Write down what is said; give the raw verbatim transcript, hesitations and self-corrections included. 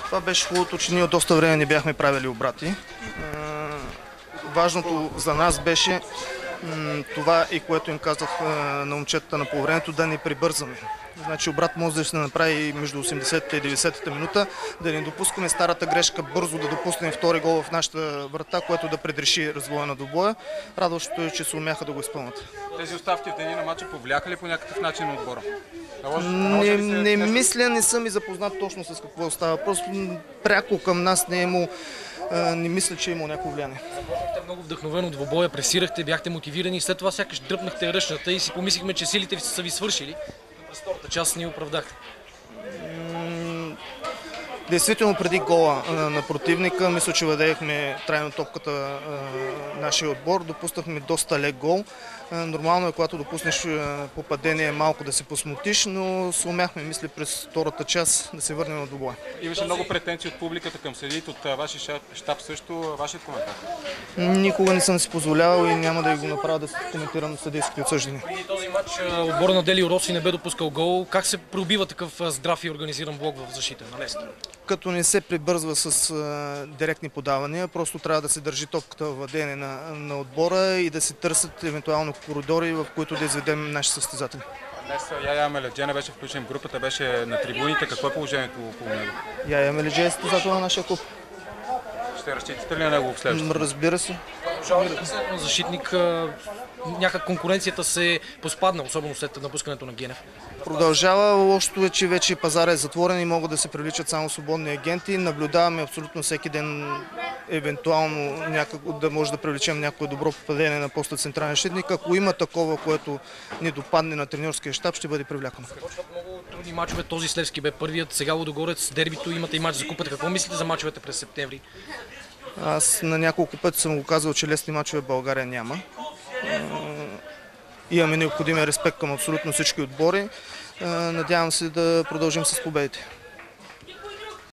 Това беше хубавото, че ние от доста време не бяхме правили обрати. Важното за нас беше това, и което им казах на момчетата на полувремето, да не прибързаме. Значи обрат може да се направи между осемдесетата и деветдесетата минута, да не допускаме старата грешка бързо да допуснем втори гол в нашата врата, което да предреши развоя на двубоя. Радващото е, че се умяха да го изпълнят. Тези оставки в деня на матча повлияха ли по някакъв начин на отбора? Не, не мисля, не съм и запознат точно с какво става. Просто пряко към нас не е имало, не мисля, че е имало някакво влияние. Започнахте много вдъхновено двубоя, пресирахте, бяхте мотивирани, след това сякаш дръпнахте ръчната и си помислихме, че силите ви са ви свършили. През втората част ни оправдахте. Действително преди гола на противника, мисля, че владеехме трайно топката на нашия отбор, допуснахме доста лек гол. Нормално е, когато допуснеш попадение, малко да се посмутиш, но се умяхме, мисля, през втората част да се върнем на двубоя. Имаше много претенции от публиката към съдиите, от вашия щаб също. Вашият коментар? Никога не съм си позволявал и няма да го направя да коментирам съдейските отсъждания. Преди този матч отбора на Делио Роси не бе допускал гол. Как се пробива такъв здрав и организиран блок в защита на Лестър? Като не се прибързва с а, директни подавания, просто трябва да се държи топката в владение на, на отбора и да се търсят евентуално коридори, в които да изведем наши състезатели. Днес Яя Меледжене беше включен в групата, беше на трибуните. Какво е положението по него? Яя Меледжи е състезател на нашия клуб. Ще разчитате ли на него в следващото? Разбира се. Защитник, някак конкуренцията се поспадна, особено след напускането на Генев. Продължава. Лошото е, че вече пазара е затворен и могат да се привличат само свободни агенти. Наблюдаваме абсолютно всеки ден, евентуално някак, да може да привлечем някое добро попадение на поста централен защитник. Ако има такова, което ни допадне на треньорския щаб, ще бъде привлякано. Почват много трудни мачове. Този с Левски бе първият, сега Лудогорец, дербито, имате и мач за купата. Какво мислите за мачовете през септември? Аз на няколко пъти съм го казал, че лесни мачове в България няма. Имаме необходимия респект към абсолютно всички отбори. Надявам се да продължим с победите.